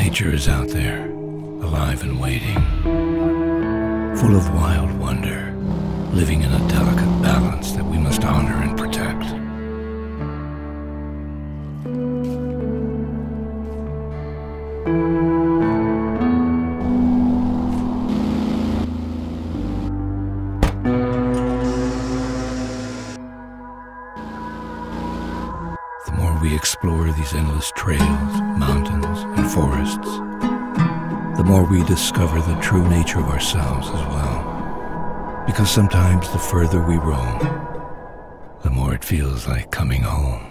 Nature is out there, alive and waiting, full of wild wonder, living in a delicate balance that we must honor and protect. The more we explore these endless trails, mountains, and forests, the more we discover the true nature of ourselves as well. Because sometimes the further we roam, the more it feels like coming home.